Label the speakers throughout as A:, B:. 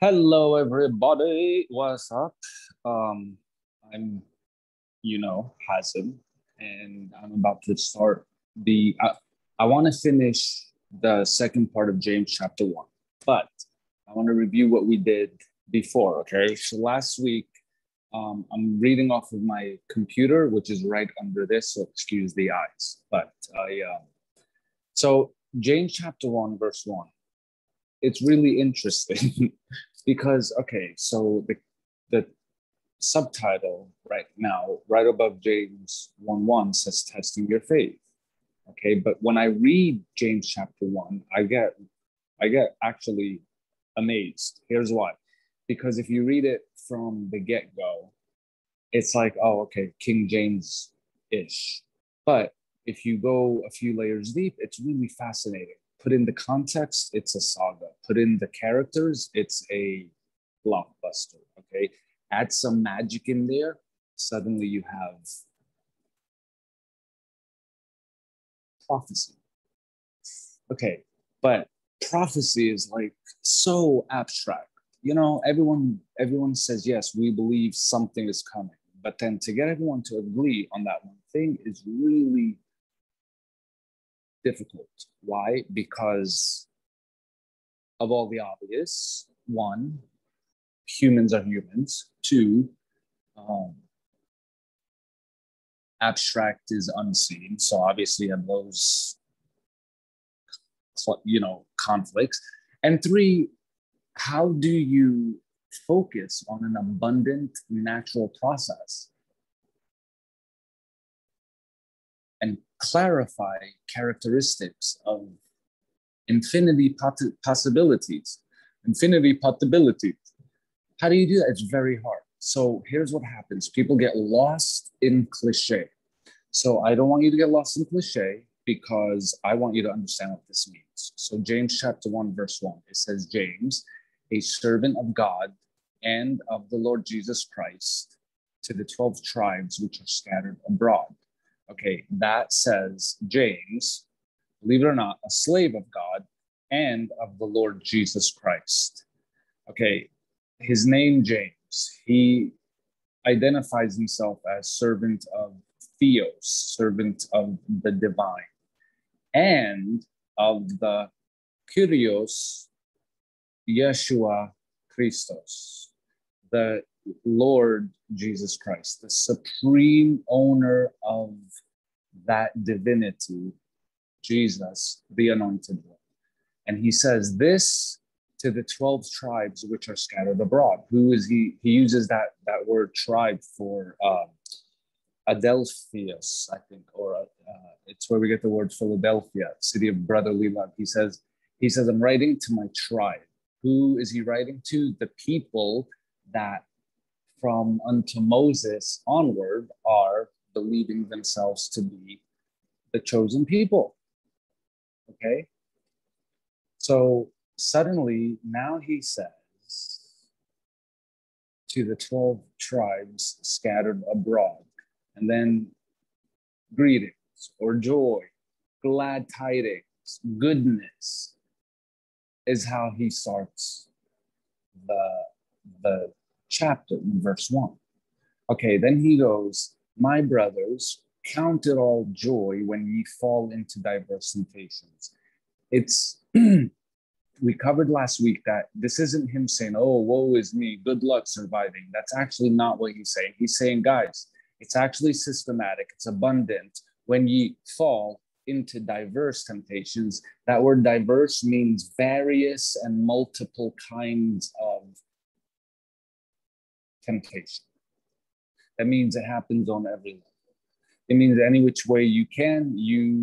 A: Hello, everybody. What's up? Um, I'm, Hazem, and I'm about to start the. I want to finish the second part of James chapter 1, but I want to review what we did before. Okay, so last week, I'm reading off of my computer, which is right under this, so excuse the eyes. But so James chapter 1, verse 1. It's really interesting because so the subtitle right now, right above James 1:1 says testing your faith. Okay, but when I read James chapter 1, I get actually amazed. Here's why. Because if you read it from the get-go, it's like, oh, okay, King James-ish. But if you go a few layers deep, it's really fascinating. Put in the context, it's a saga. Put in the characters, it's a blockbuster. Okay. Add some magic in there, suddenly you have prophecy. Okay. But prophecy is like so abstract. Everyone says, yes, we believe something is coming. But then to get everyone to agree on that one thing is really difficult. Why? Because of all the obvious. One, humans are humans. Two, um, abstract is unseen. So obviously, in those conflicts. And three, how do you focus on an abundant natural process and clarify characteristics of possibilities, infinity possibilities? How do you do that? It's very hard. So here's what happens. People get lost in cliche. So I don't want you to get lost in cliche because I want you to understand what this means. So James chapter 1, verse 1, it says, James, a servant of God and of the Lord Jesus Christ, to the 12 tribes which are scattered abroad. Okay, that says James, believe it or not, a slave of God and of the Lord Jesus Christ. Okay, his name, James, he identifies himself as servant of Theos, servant of the divine, and of the Kyrios Yeshua Christos, the Lord Jesus Christ, the supreme owner of that divinity, Jesus, the anointed one. And he says this to the 12 tribes which are scattered abroad. Who is he? He uses that word tribe for Adelphius, I think, or it's where we get the word Philadelphia, city of brotherly love. He says, I'm writing to my tribe. Who is he writing to? The people that from unto Moses onward are believing themselves to be the chosen people. Okay? So suddenly, now he says to the 12 tribes scattered abroad, and then greetings or joy, glad tidings, goodness is how he starts the chapter in verse 1. Okay, then he goes, my brothers, count it all joy when ye fall into diverse temptations. It's we covered last week that this isn't him saying, oh, woe is me, good luck surviving. That's actually not what he's saying. He's saying, guys, it's actually systematic, it's abundant when ye fall into diverse temptations. That word diverse means various and multiple kinds of temptation. That means it happens on every level. It means any which way you can,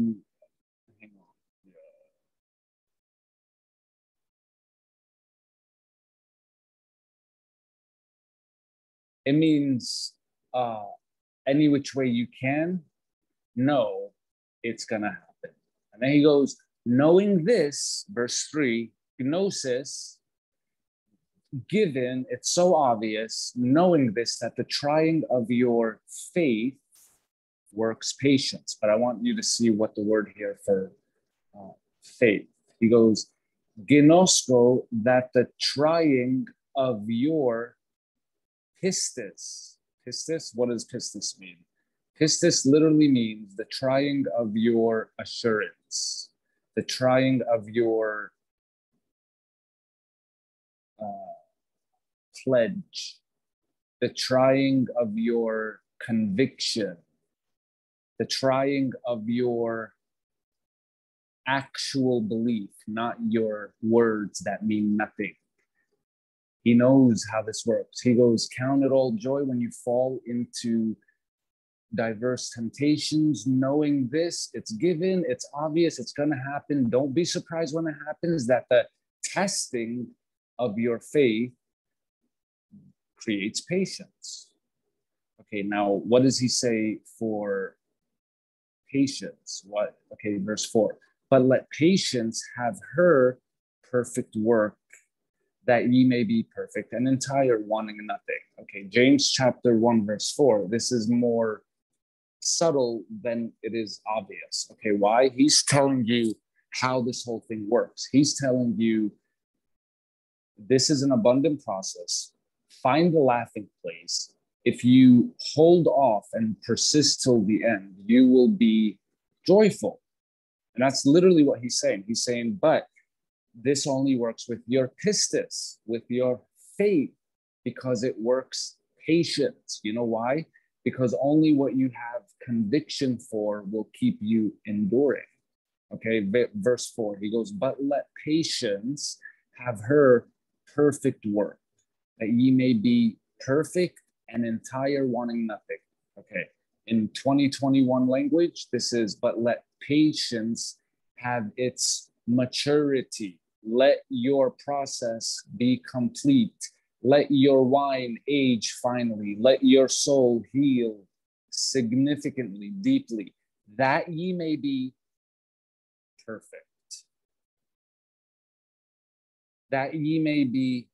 A: it means any which way you can, know it's going to happen. And then he goes, knowing this, verse 3, gnosis, given, it's so obvious, knowing this, that the trying of your faith works patience. But I want you to see what the word here for faith. He goes, gnosko, that the trying of your pistis. Pistis, what does pistis mean? Pistis literally means the trying of your assurance, the trying of your pledge, the trying of your conviction, the trying of your actual belief, not your words that mean nothing. He knows how this works. He goes, count it all joy when you fall into diverse temptations, knowing this, it's given, it's obvious, it's going to happen. Don't be surprised when it happens, that the testing of your faith creates patience. Okay, now what does he say for patience? What? Okay, verse 4. But let patience have her perfect work, that ye may be perfect and entire, wanting nothing. Okay, James chapter 1, verse 4. This is more subtle than it is obvious. Okay, why? He's telling you how this whole thing works. He's telling you this is an abundant process. Find the laughing place. If you hold off and persist till the end, you will be joyful. And that's literally what he's saying. He's saying, but this only works with your pistis, with your faith, because it works patience. You know why? Because only what you have conviction for will keep you enduring. Okay, verse 4, he goes, but let patience have her perfect work, that ye may be perfect and entire, wanting nothing. Okay, in 2021 language, this is, but let patience have its maturity. Let your process be complete. Let your wine age finally. Let your soul heal significantly, deeply, that ye may be perfect. That ye may be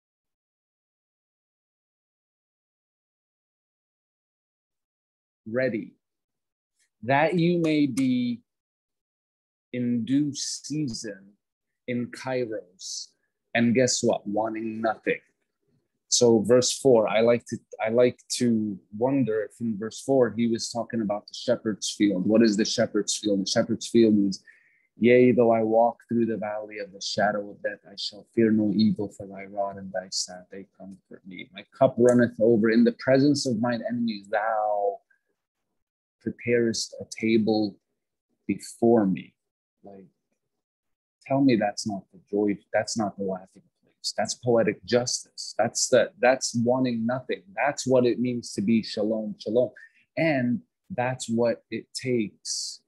A: ready. That you may be in due season, in Kairos. And guess what? Wanting nothing. So verse 4, I like to wonder if in verse 4 he was talking about the shepherd's field. What is the shepherd's field? The shepherd's field is, yea, though I walk through the valley of the shadow of death, I shall fear no evil, for thy rod and thy staff, they comfort me. My cup runneth over. In the presence of mine enemies, thou preparest a table before me. Like, tell me that's not the joy, that's not the laughing place. That's poetic justice. That's wanting nothing. That's what it means to be shalom, shalom. And that's what it takes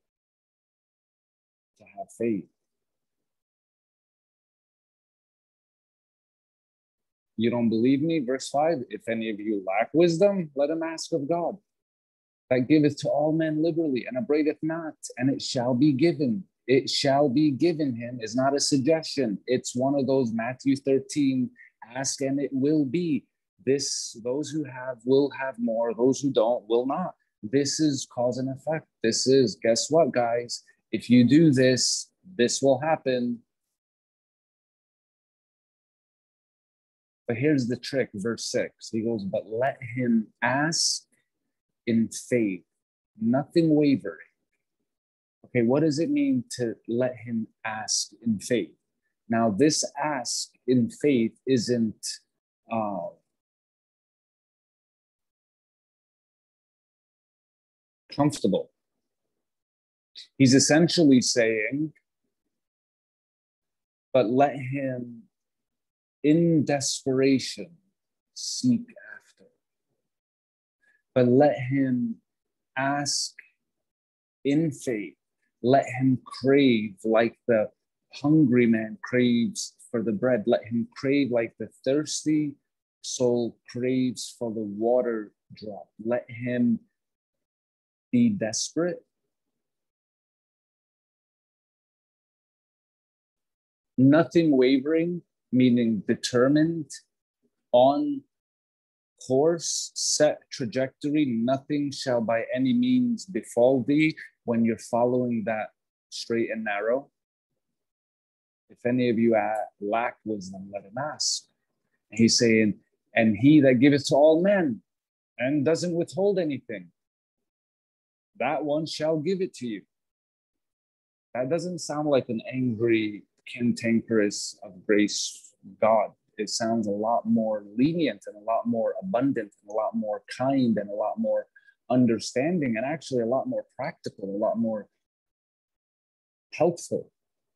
A: to have faith. You don't believe me? Verse 5, if any of you lack wisdom, let him ask of God, that giveth to all men liberally and upbraideth not, and it shall be given. It shall be given him is not a suggestion. It's one of those Matthew 13, ask and it will be. Those who have will have more, those who don't will not. This is cause and effect. This is, guess what, guys? If you do this, this will happen. But here's the trick, verse 6. He goes, but let him ask in faith, nothing wavering. Okay, what does it mean to let him ask in faith? Now, this ask in faith isn't comfortable. He's essentially saying, but let him in desperation seek after. But let him ask in faith. Let him crave like the hungry man craves for the bread. Let him crave like the thirsty soul craves for the water drop. Let him be desperate. Nothing wavering, meaning determined, on course, set trajectory. Nothing shall by any means befall thee when you're following that straight and narrow. If any of you lack wisdom, let him ask. He's saying, and he that giveth to all men and doesn't withhold anything, that one shall give it to you. That doesn't sound like an angry, cantankerous of grace God. It sounds a lot more lenient and a lot more abundant and a lot more kind and a lot more understanding and actually a lot more practical, a lot more helpful.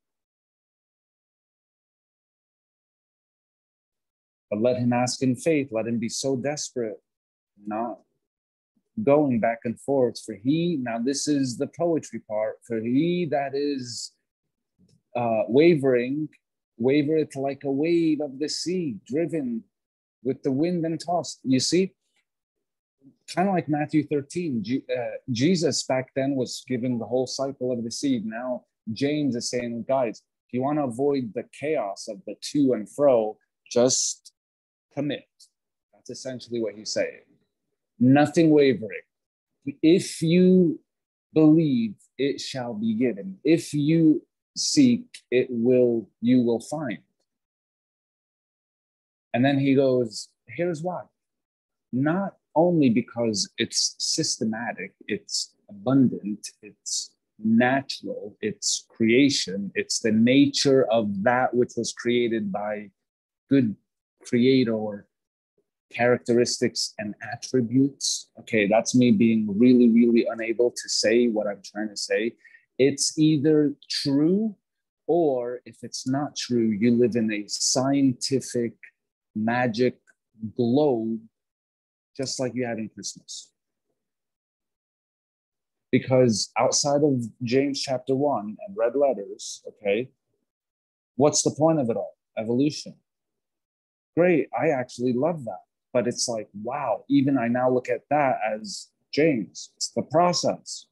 A: But let him ask in faith. Let him be so desperate, not going back and forth. For he, now this is the poetry part, for he that is wavering, wavereth like a wave of the sea, driven with the wind and tossed. You see, kind of like Matthew 13, Jesus back then was giving the whole cycle of the seed. Now James is saying, guys, if you want to avoid the chaos of the to and fro, just commit. That's essentially what he's saying. Nothing wavering. If you believe, it shall be given. If you seek, you will find. And then he goes, here's why. Not only because it's systematic, it's abundant, it's natural, it's creation, it's the nature of that which was created by good creator characteristics and attributes. Okay, that's me being really, really unable to say what I'm trying to say. It's either true, or if it's not true, you live in a scientific magic globe, just like you had in Christmas. Because outside of James chapter 1 and red letters, okay, what's the point of it all? Evolution. Great, I actually love that. But it's like, wow, even I now look at that as James. It's the process.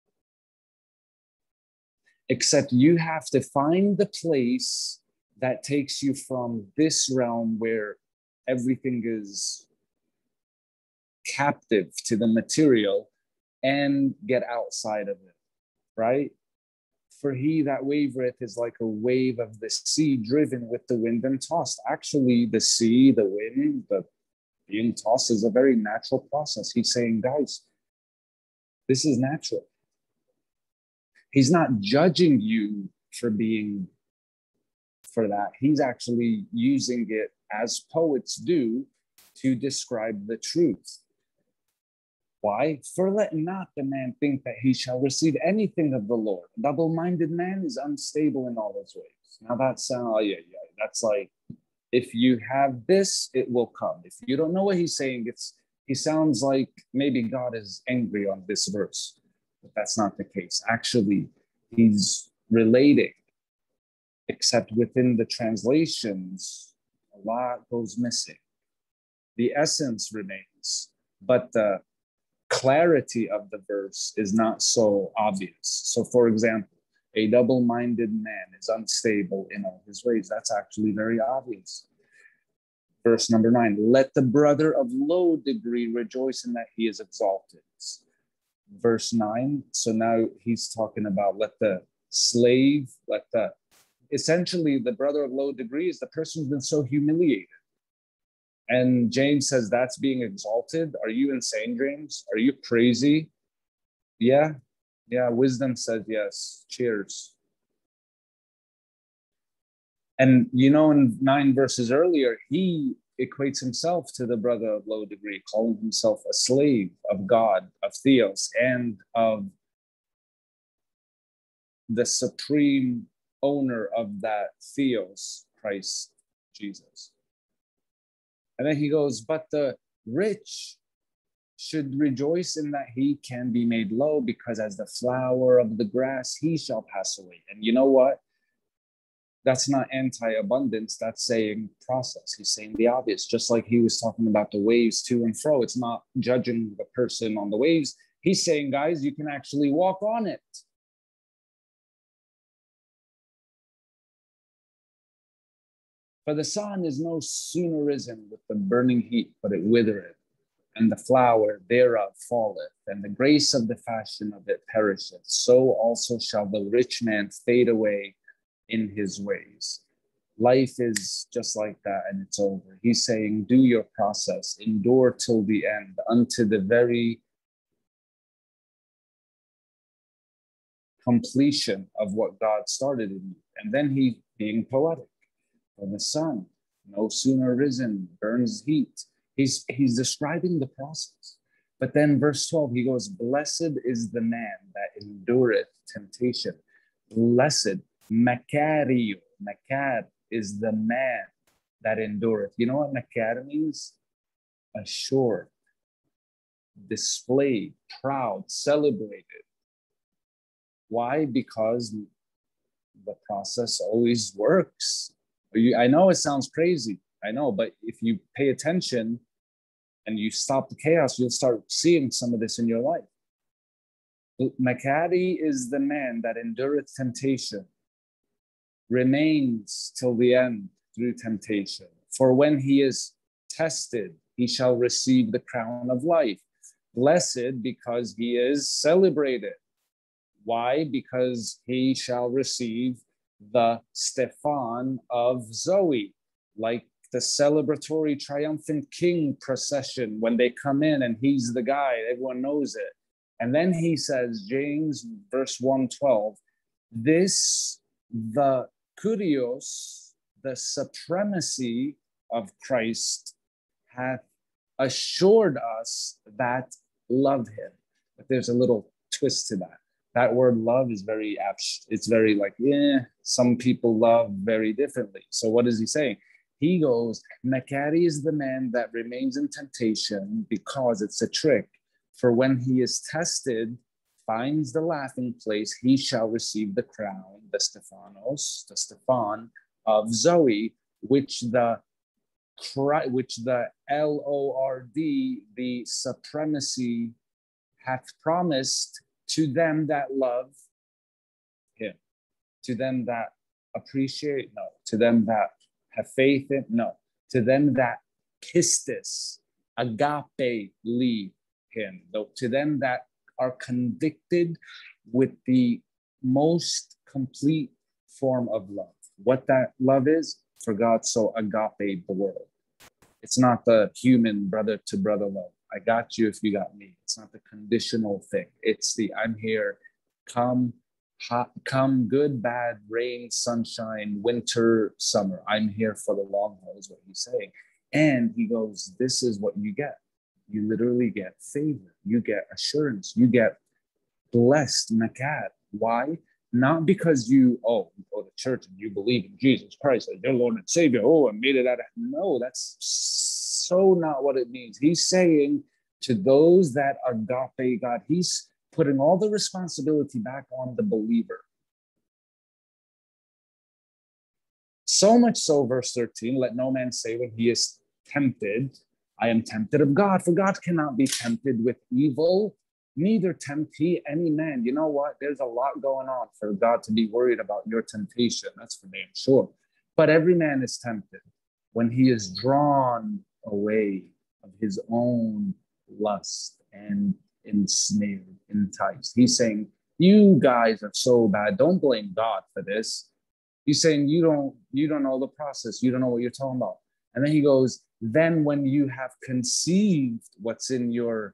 A: Except you have to find the place that takes you from this realm where everything is captive to the material and get outside of it, right? For he that wavereth is like a wave of the sea driven with the wind and tossed. Actually, the sea, the wind, the being tossed is a very natural process. He's saying, guys, this is natural. He's not judging you for that. He's actually using it, as poets do, to describe the truth. Why? For let not the man think that he shall receive anything of the Lord. A double-minded man is unstable in all his ways. Now that's that's like, if you have this, it will come. If you don't know what he's saying, he sounds like maybe God is angry on this verse, but that's not the case. Actually, he's relating, except within the translations, a lot goes missing. The essence remains, but the clarity of the verse is not so obvious. So, for example, a double-minded man is unstable in all his ways. That's actually very obvious. Verse number 9, let the brother of low degree rejoice in that he is exalted. Verse 9, so now he's talking about let the slave, essentially the brother of low degree is the person who's been so humiliated. And James says that's being exalted. Are you insane, James? Are you crazy? Yeah, wisdom says yes. Cheers. And in 9 verses earlier, he equates himself to the brother of low degree, calling himself a slave of God, of Theos, and of the supreme owner of that Theos, Christ Jesus. And then he goes, but the rich should rejoice in that he can be made low, because as the flower of the grass, he shall pass away. And you know what? That's not anti-abundance. That's saying process. He's saying the obvious, just like he was talking about the waves to and fro. It's not judging the person on the waves. He's saying, guys, you can actually walk on it. For the sun is no sooner risen with the burning heat, but it withereth, and the flower thereof falleth, and the grace of the fashion of it perisheth. So also shall the rich man fade away in his ways. Life is just like that and it's over. He's saying, do your process, endure till the end, unto the very completion of what God started in you. And then he being poetic. For the sun, no sooner risen, burns heat. He's describing the process. But then verse 12, he goes, blessed is the man that endureth temptation. Blessed, makario, makar is the man that endureth. You know what makar means? Assured, displayed, proud, celebrated. Why? Because the process always works. I know it sounds crazy. I know, but if you pay attention and you stop the chaos, you'll start seeing some of this in your life. Makari is the man that endureth temptation, remains till the end through temptation. For when he is tested, he shall receive the crown of life. Blessed because he is celebrated. Why? Because he shall receive the Stephan of Zoe, like the celebratory triumphant king procession when they come in and he's the guy, everyone knows it. And then he says, James verse 1:12, this, the kurios, the supremacy of Christ hath assured us that love him. But there's a little twist to that. That word love is very abstract. It's very like, yeah, some people love very differently. So what is he saying? He goes, Makari is the man that remains in temptation because it's a trick. For when he is tested, finds the laughing place, he shall receive the crown, the Stephanos, the Stephan of Zoe, which the Lord, the supremacy, hath promised to them that love him, to them that appreciate, no, to them that have faith in, no, to them that pistis, agape, lead him, though, to them that are convicted with the most complete form of love. What that love is, for God so agape the world. It's not the human brother to brother love. I got you if you got me. It's not the conditional thing. It's the I'm here, come, hot, come, good, bad, rain, sunshine, winter, summer. I'm here for the long haul is what he's saying. And he goes, this is what you get. You literally get favor. You get assurance. You get blessed, nakat. Why? Not because you go to church and you believe in Jesus Christ as your Lord and Savior. Oh, I made it out of... No, that's so not what it means. He's saying to those that agape God, he's putting all the responsibility back on the believer. So much so, verse 13, let no man say when he is tempted, I am tempted of God, for God cannot be tempted with evil, neither tempt he any man. You know what? There's a lot going on for God to be worried about your temptation. That's for damn sure. But every man is tempted when he is drawn away of his own lust and ensnared, enticed. He's saying, you guys are so bad. Don't blame God for this. He's saying, you don't know the process. You don't know what you're talking about. And then he goes, then when you have conceived what's in your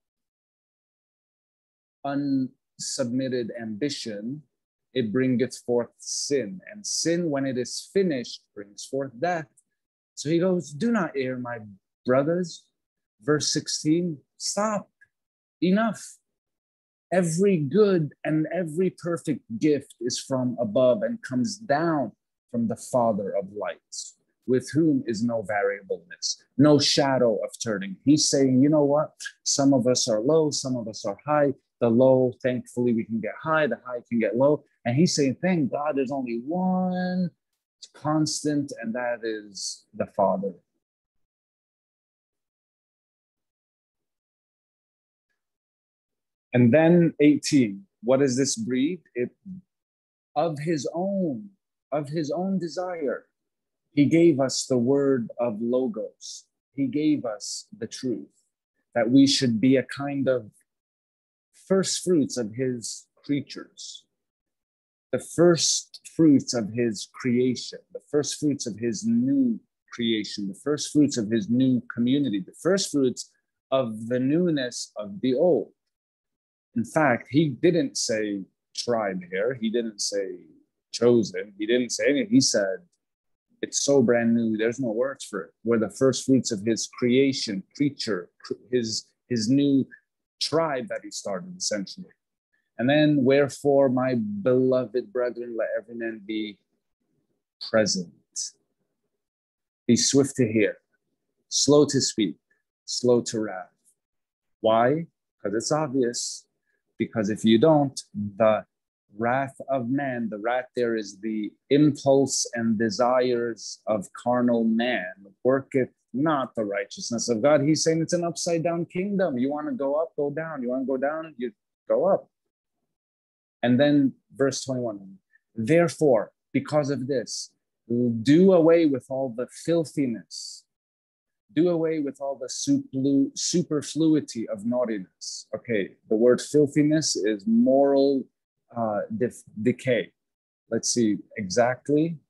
A: unsubmitted ambition, it bringeth forth sin. And sin, when it is finished, brings forth death. So he goes, do not err, my brothers. Verse 16, stop. Enough. Every good and every perfect gift is from above and comes down from the Father of lights, with whom is no variableness, no shadow of turning. He's saying, you know what? Some of us are low, some of us are high. The low, thankfully, we can get high. The high can get low. And he's saying, thank God there's only one constant, and that is the Father. And then 18, what does this breed? It of his own desire. He gave us the word of logos. He gave us the truth that we should be a kind of first fruits of his creatures. the first fruits of his creation, the first fruits of his new creation, the first fruits of his new community, the first fruits of the newness of the old. In fact, he didn't say tribe here. He didn't say chosen. He didn't say anything. He said, it's so brand new. There's no words for it. We're the first fruits of his creation, creature, his new tribe that he started, essentially. And then, wherefore, my beloved brethren, let every man be present. Be swift to hear, slow to speak, slow to wrath. Why? Because it's obvious. Because if you don't, the wrath of man, the wrath there is the impulse and desires of carnal man, worketh not the righteousness of God. He's saying it's an upside down kingdom. You want to go up, go down. You want to go down, you go up. And then verse 21, therefore, because of this, do away with all the filthiness, do away with all the superfluity of naughtiness. Okay, the word filthiness is moral decay. Let's see exactly.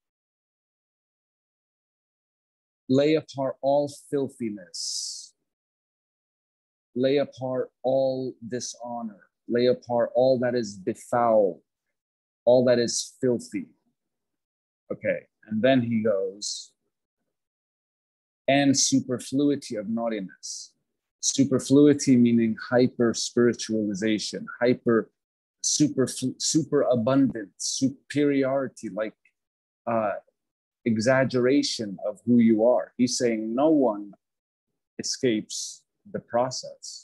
A: Lay apart all filthiness. Lay apart all dishonor. Lay apart all that is befouled, all that is filthy. Okay, and then he goes, and superfluity of naughtiness. Superfluity meaning hyper spiritualization, super abundant, superiority, like exaggeration of who you are. He's saying no one escapes the process.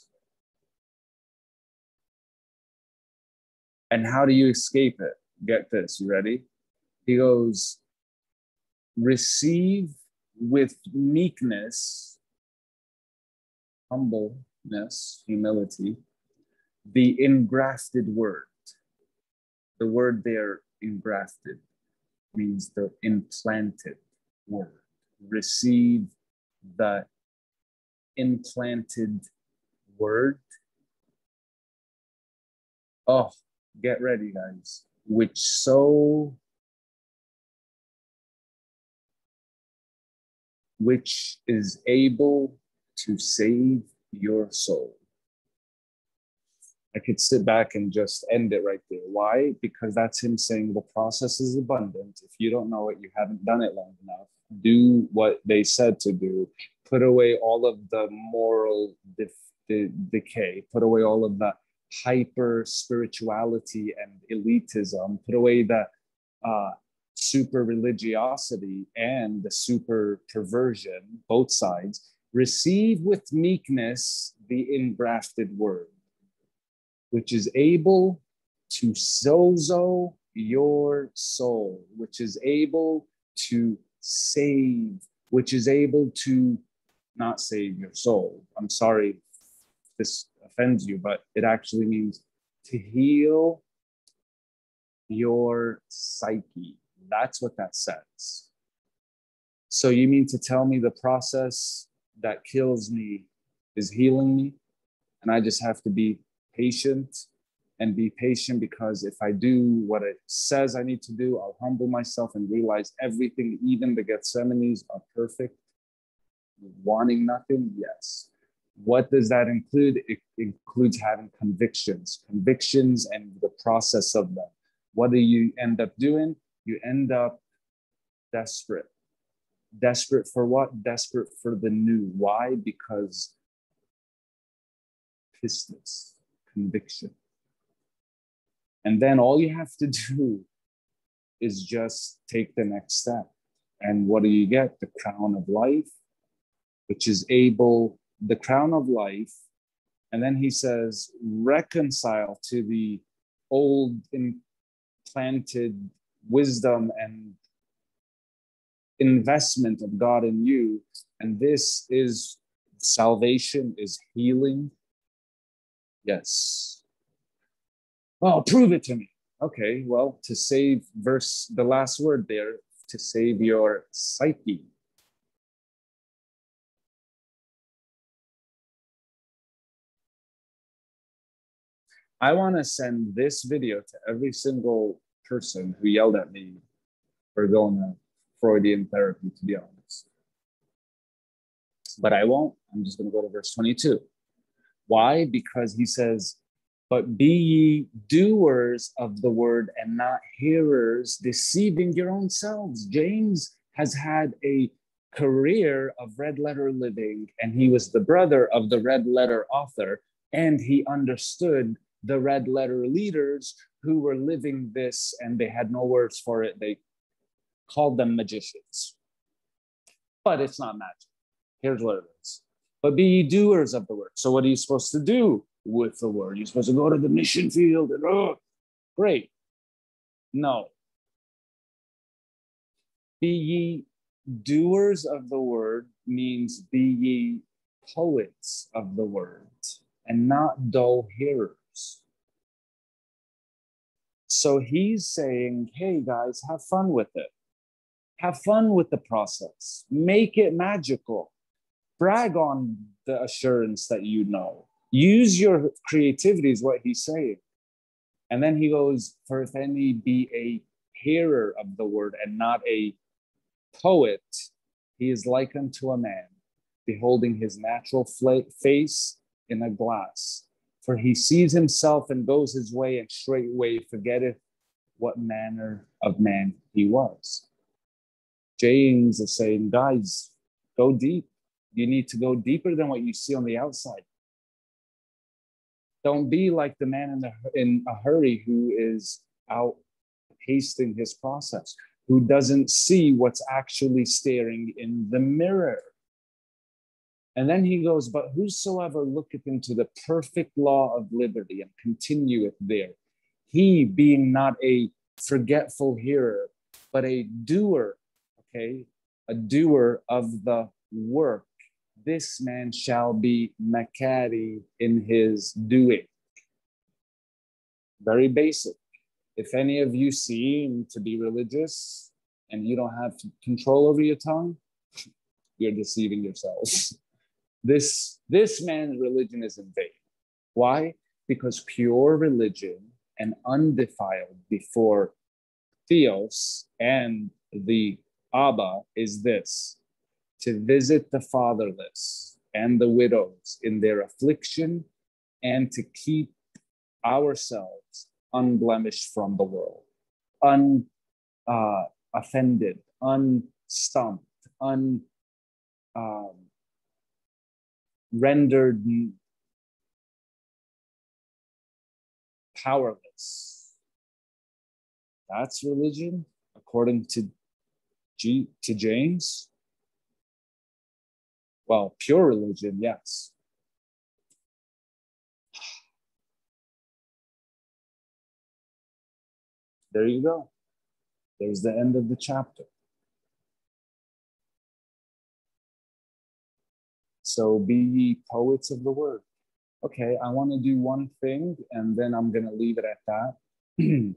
A: And how do you escape it? Get this, you ready? He goes, receive with meekness, humbleness, humility, the engrafted word. The word there, engrafted, means the implanted word. Receive the implanted word. Oh, get ready, guys. Which is able to save your soul. I could sit back and just end it right there. Why? Because that's him saying the process is abundant. If you don't know it, you haven't done it long enough. Do what they said to do. Put away all of the moral decay. Put away all of the hyper spirituality and elitism. Put away the super religiosity and the super perversion, both sides. Receive with meekness the engrafted word, which is able to sozo your soul, which is able to save, which is able to not save your soul. I'm sorry if this offends you, but it actually means to heal your psyche. That's what that says. So you mean to tell me the process that kills me is healing me, and I just have to be patient and be patient, because if I do what it says I need to do, I'll humble myself and realize everything, even the Gethsemanes, are perfect. Wanting nothing, yes. What does that include? It includes having convictions and the process of them. What do you end up doing? You end up desperate. Desperate for what? Desperate for the new. Why? Because pistis, conviction. And then all you have to do is just take the next step. And what do you get? The crown of life, which is able, the crown of life. And then he says, reconcile to the old implanted wisdom and investment of God in you. And this is salvation, is healing. Yes. Oh, prove it to me. Okay, well, to save the last word there, to save your psyche. I want to send this video to every single person who yelled at me for going to Freudian therapy, to be honest. But I won't. I'm just going to go to verse 22. Why? Because he says, but be ye doers of the word and not hearers, deceiving your own selves. James has had a career of red letter living, and he was the brother of the red letter author, and he understood the red letter leaders who were living this, and they had no words for it. They called them magicians. But it's not magic. Here's what it is. But be ye doers of the word. So what are you supposed to do with the word? You're supposed to go to the mission field and, oh, great. No. Be ye doers of the word means be ye poets of the word and not dull hearers. So he's saying, hey guys, have fun with it. Have fun with the process. Make it magical. Brag on the assurance that you know. Use your creativity is what he's saying. And then he goes, for if any be a hearer of the word and not a poet, he is like unto a man, beholding his natural face in a glass. For he sees himself and goes his way, and straightway forgetteth what manner of man he was. James is saying, guys, go deep. You need to go deeper than what you see on the outside. Don't be like the man in a hurry who is out hasting his process, who doesn't see what's actually staring in the mirror. And then he goes, but whosoever looketh into the perfect law of liberty and continueth there, he being not a forgetful hearer, but a doer, okay, a doer of the work, this man shall be makari in his doing. Very basic. If any of you seem to be religious and you don't have control over your tongue, you're deceiving yourselves. This man's religion is in vain. Why? Because pure religion and undefiled before Theos and the Abba is this: to visit the fatherless and the widows in their affliction, and to keep ourselves unblemished from the world, unoffended, unstumped, rendered powerless. That's religion, according to James. Well, pure religion, yes. There you go. There's the end of the chapter. So be ye poets of the word. Okay, I want to do one thing and then I'm going to leave it at that.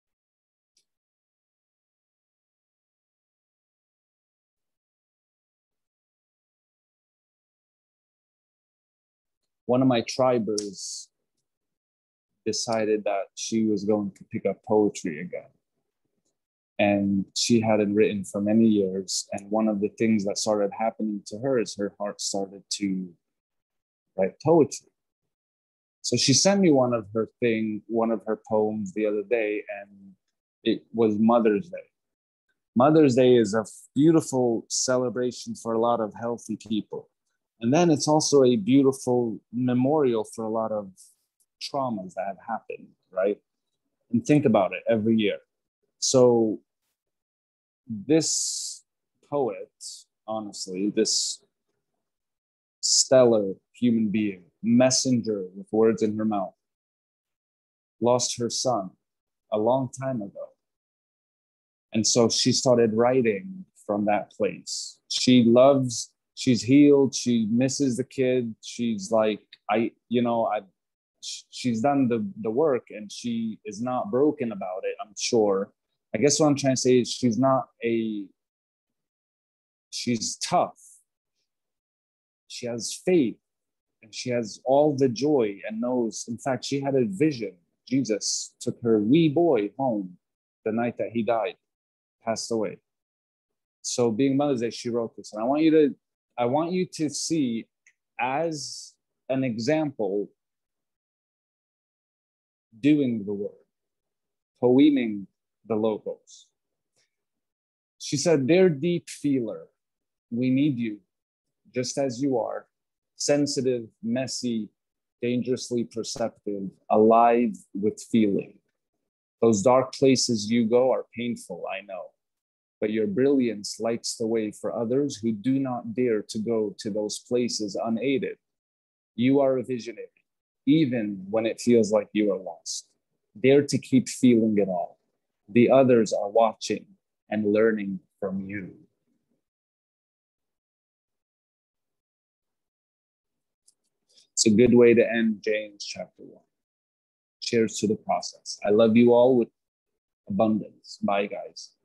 A: One of my tribers decided that she was going to pick up poetry again. And she hadn't written for many years. And one of the things that started happening to her is her heart started to write poetry. So she sent me one of her poems the other day, and it was Mother's Day. Mother's Day is a beautiful celebration for a lot of healthy people. And then it's also a beautiful memorial for a lot of traumas that have happened, right? And think about it every year. So this poet, honestly, this stellar human being, messenger with words in her mouth, lost her son a long time ago. And so she started writing from that place. She's healed, she misses the kid. She's like, she's done the work and she is not broken about it, I'm sure. I guess what I'm trying to say is she's tough. She has faith and she has all the joy and knows. In fact, she had a vision. Jesus took her wee boy home the night that he died, passed away. So being Mother's Day, she wrote this. And I want you to see as an example doing the word, poeming the logos. She said, "Dear deep feeler, we need you just as you are, sensitive, messy, dangerously perceptive, alive with feeling. Those dark places you go are painful, I know, but your brilliance lights the way for others who do not dare to go to those places unaided. You are a visionary, even when it feels like you are lost. Dare to keep feeling it all. The others are watching and learning from you." It's a good way to end James chapter 1. Cheers to the process. I love you all with abundance. Bye, guys.